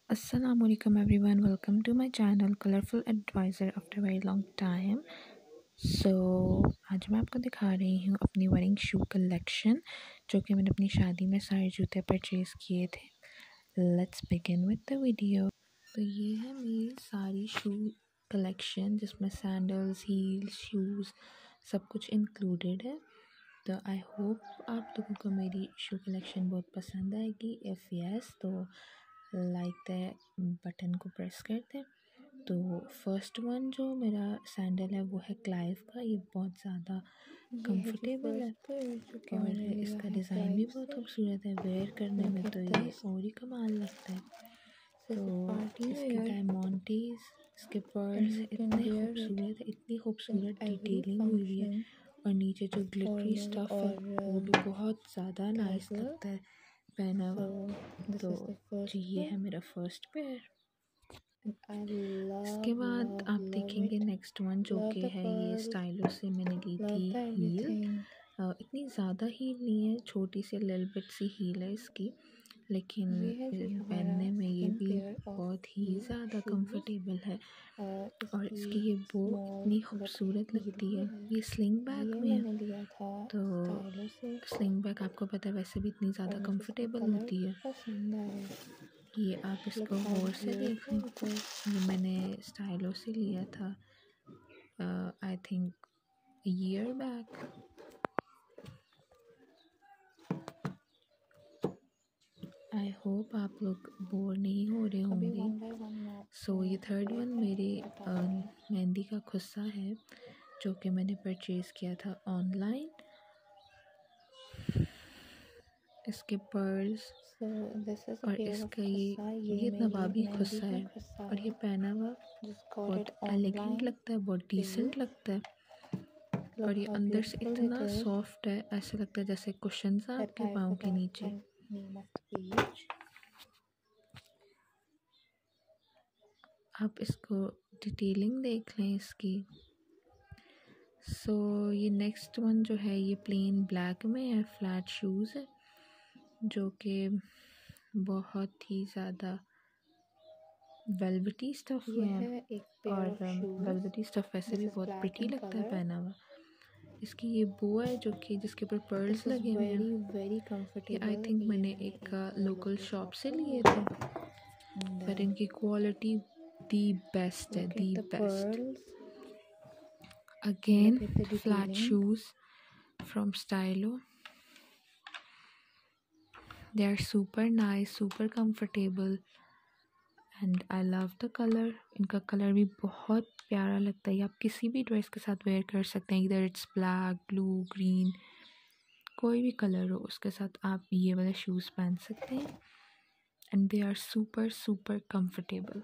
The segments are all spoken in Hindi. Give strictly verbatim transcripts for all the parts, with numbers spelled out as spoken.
Assalamualaikum everyone, welcome to my channel Colorful Advisor after a very long time. So आज मैं आपको दिखा रही हूँ अपनी वेडिंग शू कलेक्शन जो कि मैंने अपनी शादी में सारे जूते परचेज़ किए थे. Let's begin with the video. तो ये है मेरी सारी शू कलेक्शन जिसमें सैंडल्स, हील्स, शूज़ सब कुछ इंक्लूडेड है. तो आई होप आप लोगों को मेरी शू कलेक्शन बहुत पसंद आएगी. इफ़ यस तो लाइक द बटन को प्रेस कर दें. तो फर्स्ट वन जो मेरा सैंडल है वो है क्लाइव का. ये बहुत ज़्यादा कंफर्टेबल है और इसका डिज़ाइन भी बहुत खूबसूरत है. वेयर करने में तो ये और ही कमाल लगता है. तो इसके डायमंडीज, इसके पर्ल्स इतने खूबसूरत है, इतनी खूबसूरत डिटेलिंग हुई हुई है और नीचे जो ग्लिटरी स्टफ है वो भी बहुत ज़्यादा नाइस लगता है पहना हुआ. तो जी ये है मेरा फर्स्ट पेयर. इसके बाद आप देखेंगे नेक्स्ट वन जो कि है ये स्टाइलो से मैंने ली थी हील. इतनी ज़्यादा हील नहीं है, छोटी सी लिल बिट सी हील है इसकी, लेकिन पहनने में ये भी बहुत ही ज़्यादा कंफर्टेबल है. और इसकी ये बो इतनी खूबसूरत लगती है. ये स्लिंग बैग में है. तो स्लिंग बैग आपको पता है वैसे भी इतनी ज़्यादा कंफर्टेबल होती है. ये आप इसको गौर से देखें. ये मैंने स्टाइलो से लिया था I think year back. I hope आप लोग बोर नहीं हो रहे होंगे. सो so, ये थर्ड वन मेरे मेहंदी का खुस्सा है जो कि मैंने परचेज़ किया था ऑनलाइन. इसके पर्ल्स और इसका ये ये नवाबी खुस्सा है और ये पहना हुआ बहुत एलिगेंट लगता है, बहुत डिसेंट लगता है. और ये अंदर से इतना सॉफ्ट है, ऐसा लगता है जैसे कुशन्स हैं आपके पाँव के नीचे. आप इसको डिटेलिंग देख लें इसकी. सो so, ये नेक्स्ट वन जो है ये प्लेन ब्लैक में है. फ्लैट शूज़ है जो कि बहुत ही ज़्यादा वेलवेटी स्टफ़ में है और वेलवेटी स्टफ़ वैसे भी बहुत प्रिटी लगता है पहना हुआ. इसकी ये बो है जो कि जिसके ऊपर पर्ल्स लगे हुए हैं. ये आई थिंक मैंने एक लोकल शॉप से लिए थे पर इनकी क्वालिटी दी बेस्ट है, the best. Again flat shoes from Stylo. they are super nice, super comfortable and I love the color. इनका कलर भी बहुत प्यारा लगता है. आप किसी भी ड्रेस के साथ वेयर कर सकते हैं. इधर इट्स ब्लैक, ब्लू, ग्रीन, कोई भी कलर हो उसके साथ आप ये वाले शूज़ पहन सकते हैं and they are super super comfortable.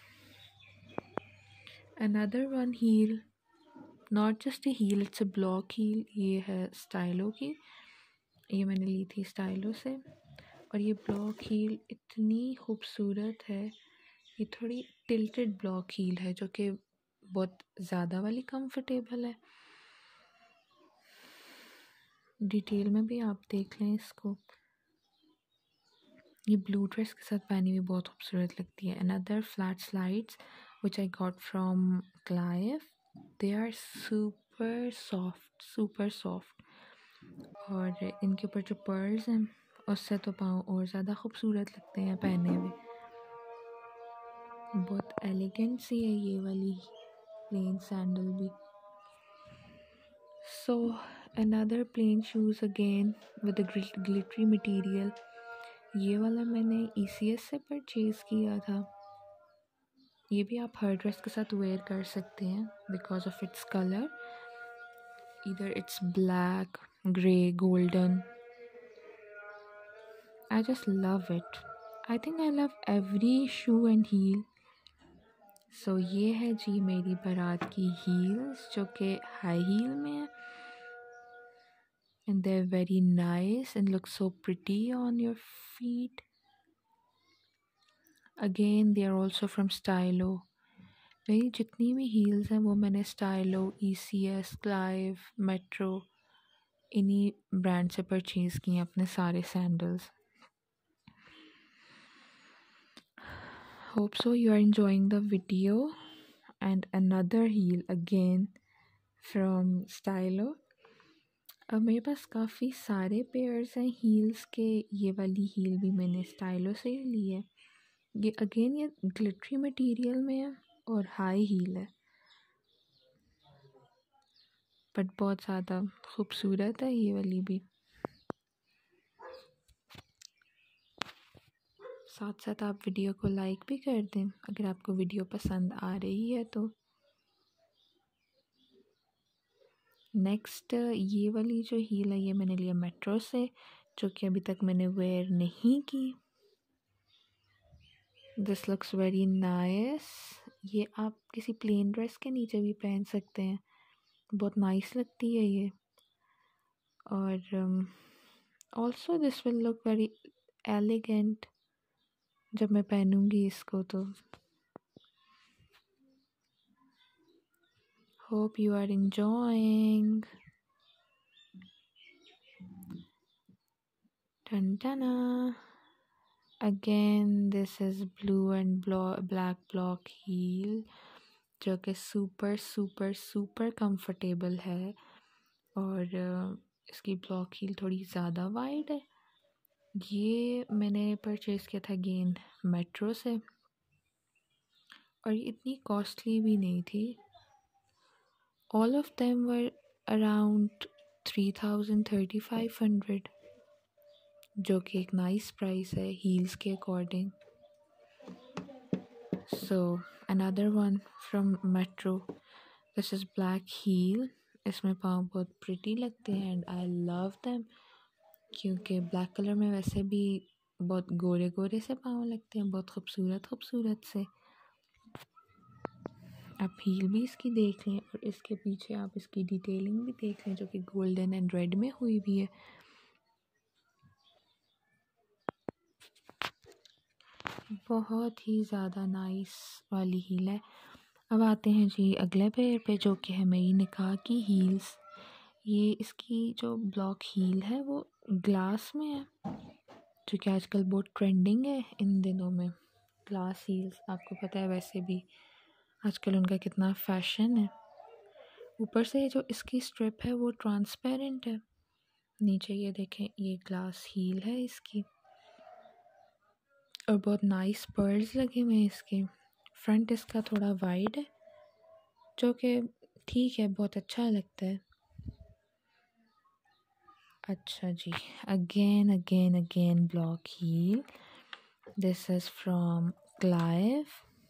Another one heel, not just a heel, it's a block heel. ये है स्टाइलो की. ये मैंने ली थी स्टाइलो से और ये ब्लॉक हील इतनी खूबसूरत है. ये थोड़ी टिल्टेड ब्लॉक हील है जो कि बहुत ज़्यादा वाली कंफर्टेबल है. डिटेल में भी आप देख लें इसको. ये ब्लू ड्रेस के साथ पहनी हुई बहुत खूबसूरत लगती है. Another flat slides which I got from Clive. They are super soft, super soft और इनके ऊपर जो पर्ल्स हैं उससे तो पाँव और ज़्यादा खूबसूरत लगते हैं पहने में. बहुत एलिगेंट सी है ये वाली प्लेन सैंडल भी. So another plain shoes again with glittery material. ये वाला मैंने ई सी एस से परचेज़ किया था. ये भी आप हर ड्रेस के साथ वेयर कर सकते हैं बिकॉज ऑफ इट्स कलर. इधर it's black, grey, golden. I just love it. I think I love every shoe and heel. So so, ये है जी मेरी बारात की हील्स जो कि हाई हील में है and they're very nice and look so pretty on your feet. Again they are also from Stylo. मेरी जितनी भी हील्स हैं वो मैंने Stylo, E C S, Clive, Metro इन्हीं ब्रांड से परचेज़ किए हैं अपने सारे sandals. Hope so you are enjoying the video. And another heel again from Stylo. अब मेरे पास काफ़ी सारे पेयर्स हैं हील्स के। ये वाली हील भी मैंने स्टाइलो से ही ली है। ये अगेन ये ग्लिटरी मटेरियल में है और हाई हील है, बट बहुत ज़्यादा खूबसूरत है ये वाली भी। साथ साथ आप वीडियो को लाइक भी कर दें अगर आपको वीडियो पसंद आ रही है तो। नेक्स्ट ये वाली जो हील है ये मैंने लिया मेट्रो से, जो कि अभी तक मैंने वेयर नहीं की। This looks very nice. ये आप किसी प्लेन ड्रेस के नीचे भी पहन सकते हैं, बहुत नाइस लगती है ये। और also this will look very elegant जब मैं पहनूंगी इसको तो। Hope you are enjoying. Tantana. Again this is blue and black block heel, जो कि सुपर सुपर सुपर कंफर्टेबल है। और इसकी ब्लॉक हील थोड़ी ज़्यादा वाइड है। ये मैंने परचेज़ किया था अगेन मेट्रो से, और ये इतनी कॉस्टली भी नहीं थी। All of them were around three thousand thirty five hundred, जो कि एक नाइस प्राइस है हील्स के according. So another one from Metro, this is black heel. इसमें पाँव बहुत प्रिटी लगते हैं एंड आई लव देम, क्योंकि ब्लैक कलर में वैसे भी बहुत गोरे गोरे से पाँव लगते हैं, बहुत खूबसूरत खूबसूरत से। आप हील भी इसकी देख लें और इसके पीछे आप इसकी डिटेलिंग भी देख लें, जो कि गोल्डन एंड रेड में हुई भी है। बहुत ही ज़्यादा नाइस वाली हील है। अब आते हैं जी अगले पेयर पे, जो कि है मेरी निकाह की हील्स। ये इसकी जो ब्लॉक हील है वो ग्लास में है, जो कि आजकल बहुत ट्रेंडिंग है इन दिनों में। ग्लास हील्स आपको पता है वैसे भी आजकल उनका कितना फैशन है। ऊपर से जो इसकी स्ट्रिप है वो ट्रांसपेरेंट है, नीचे ये देखें ये ग्लास हील है इसकी, और बहुत नाइस पर्ल्स लगे हुए हैं इसके। फ्रंट इसका थोड़ा वाइड है, जो कि ठीक है, बहुत अच्छा लगता है। अच्छा जी, again again again block heel. This is from Clive.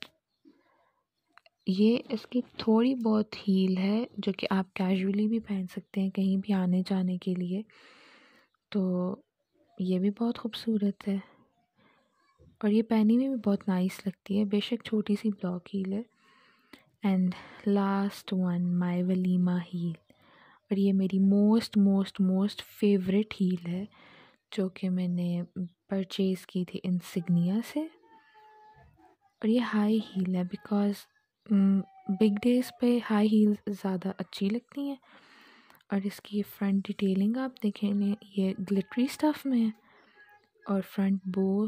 ये इसकी थोड़ी बहुत हील है, जो कि आप कैजुअली भी पहन सकते हैं कहीं भी आने जाने के लिए, तो ये भी बहुत खूबसूरत है और ये पहनी में भी बहुत नाइस लगती है। बेशक छोटी सी ब्लॉक हील है। एंड लास्ट वन माय वलीमा हील, और ये मेरी most most most favourite heel है, जो कि मैंने परचेज़ की थी इंसिग्निया से। और ये हाई हील है बिकॉज़ बिग डेज़ पे हाई हील्स ज़्यादा अच्छी लगती हैं। और इसकी फ्रंट डिटेलिंग आप देखें, ये ग्लिटरी स्टफ़ में है और फ्रंट बो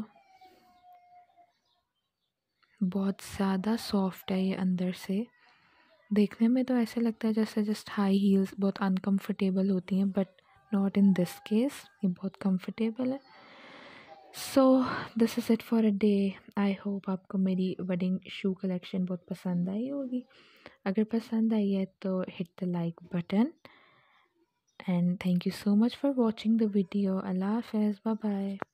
बहुत ज़्यादा सॉफ्ट है। ये अंदर से देखने में तो ऐसे लगता है जैसे जस्ट हाई हील्स बहुत अनकंफर्टेबल होती हैं, but not in this case, ये बहुत कंफर्टेबल है। So this is it for a day. I hope आपको मेरी वेडिंग शू कलेक्शन बहुत पसंद आई होगी। अगर पसंद आई है तो hit the like button, and thank you so much for watching the video. अल्लाह हाफ़िज़, बाय बाय।